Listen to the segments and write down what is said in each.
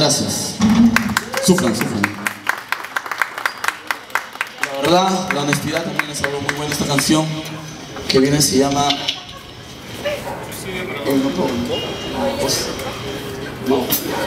gracias. Sufran, sufran. La verdad, la honestidad también es algo muy bueno. Esta canción que viene se llama... No.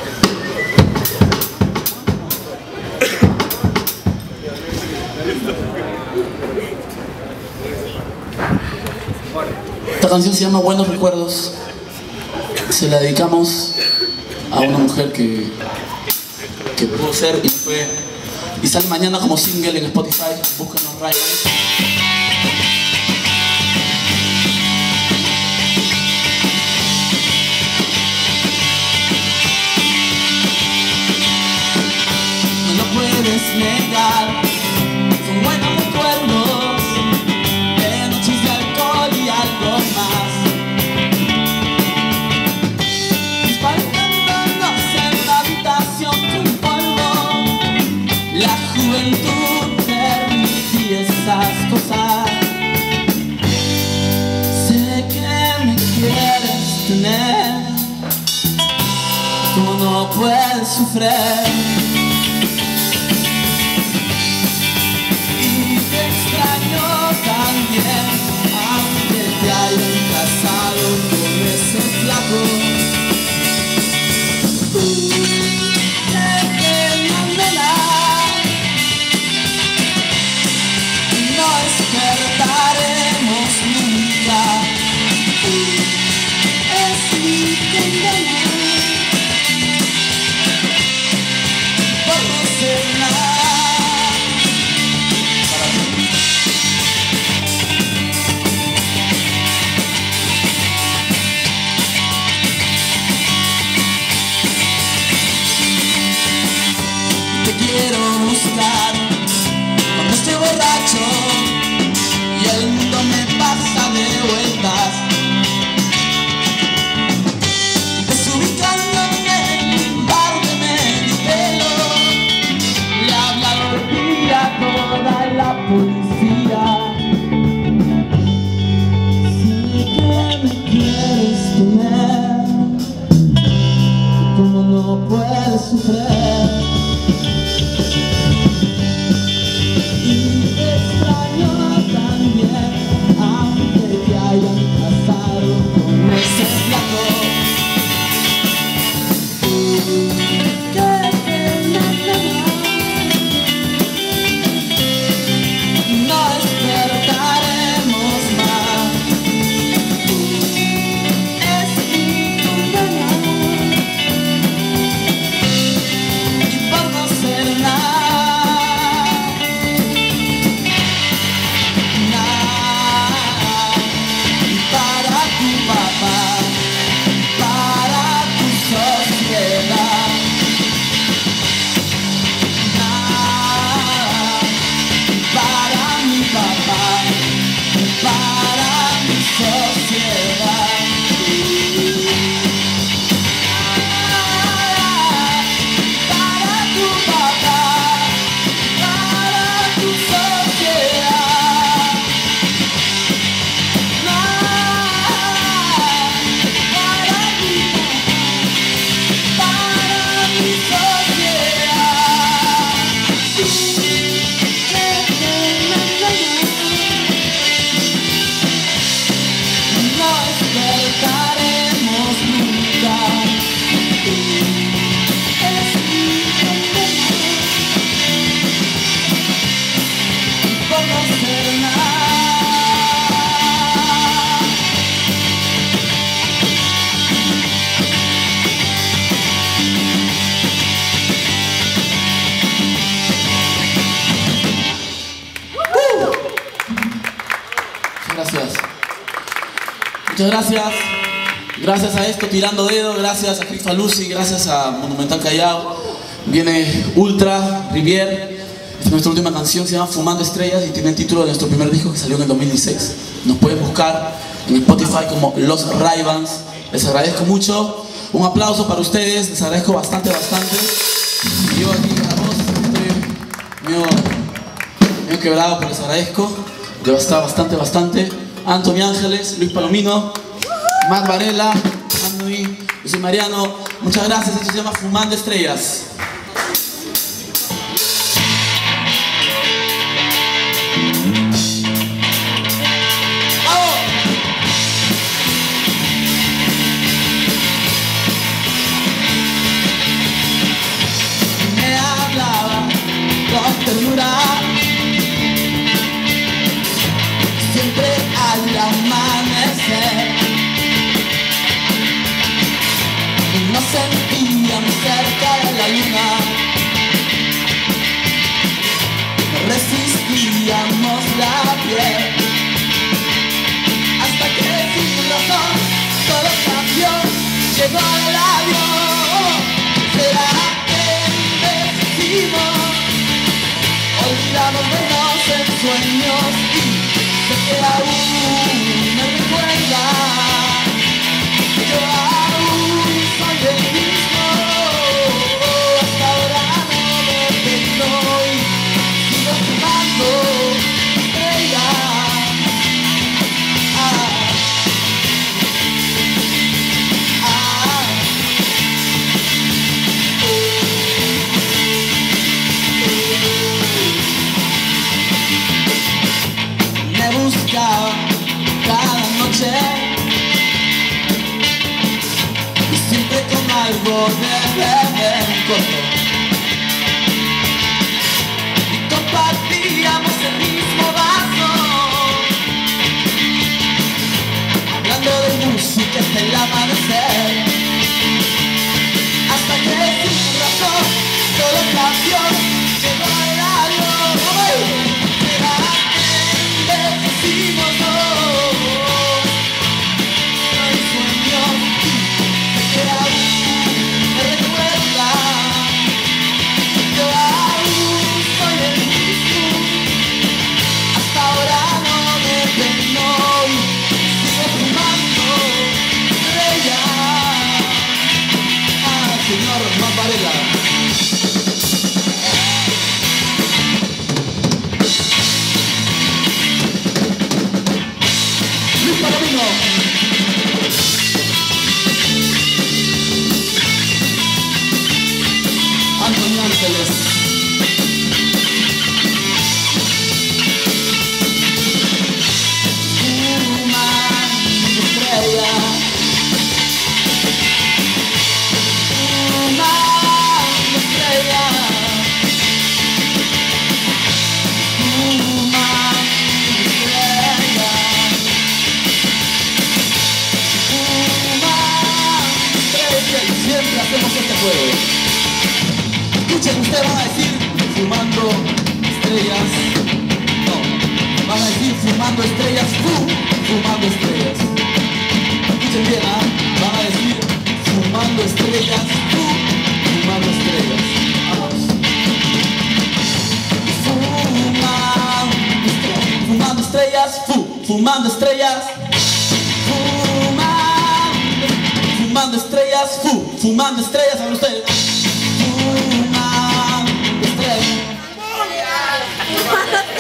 Esta canción se llama Buenos Recuerdos. Se la dedicamos a una mujer que pudo ser y fue, y sale mañana como single en Spotify. Búsquenos Rivals. No lo puedes negar, son buenos recuerdos de noches de alcohol y algo más. Disparándonos en la habitación con polvo, la juventud permitía esas cosas. Sé que me quieres tener, tú no puedes sufrir. También, aunque te hayan casado con ese flaco, no despertaremos nunca. Es mi condena por no ser nada. Quiero buscar cuando estoy borracho y el mundo me pasa de vueltas, desubicándome en un bar de medio pelo. Le habla mentira toda la policía. Sí que me quieres tener, como no puedes sufrir. Gracias. Muchas gracias. Gracias a esto, Tirando Dedo, gracias a Cristo Lucy, gracias a Monumental Callao. Viene Ultra, Rivier. Esta es nuestra última canción, se llama Fumando Estrellas y tiene el título de nuestro primer disco que salió en el 2016. Nos pueden buscar en Spotify como Los Ray-Bans. Les agradezco mucho. Un aplauso para ustedes, les agradezco bastante. Yo aquí con la voz estoy medio quebrado, pero les agradezco. Bastante. Anthony Ángeles, Luis Palomino, Matt Varela, Anthony, Yo soy Mariano, muchas gracias. Esto se llama Fumando Estrellas. Ternura, siempre al amanecer, y nos sentíamos cerca de la luna, resistíamos la piel, hasta que sin razón todo cambió, llegó el avión. ¿Será que envejecimos? Olvidamos buenos ensueños y sé que aún me recuerda. Yo aún soy el mismo, hasta ahora no me peinó y sigo fumando estrellas. Buscaba cada noche y siempre con algo de beber corto, y compartíamos el mismo vaso, hablando de música hasta el amanecer, hasta que sin razón todo cambió, llegó el avión. Decimos no, no hay sueños, sé que aún me recuerda. Yo aún soy el mismo, hasta ahora no me peinó y sigo fumando estrellas. Señor Juan Varela. Antonio Ángeles. Fumando estrella, fumando estrella, fumando estrella, fumando estrella. Y siempre hacemos este juego. Escuchen, ustedes van a decir fumando estrellas. No, van a decir fumando estrellas, fumando estrellas. Escuchen bien, van a decir fumando estrellas, fumando estrellas. Vamos. Fumando estrellas, fumando estrellas. Fumando estrellas, fumando estrellas. A ver ustedes. Fumando estrellas.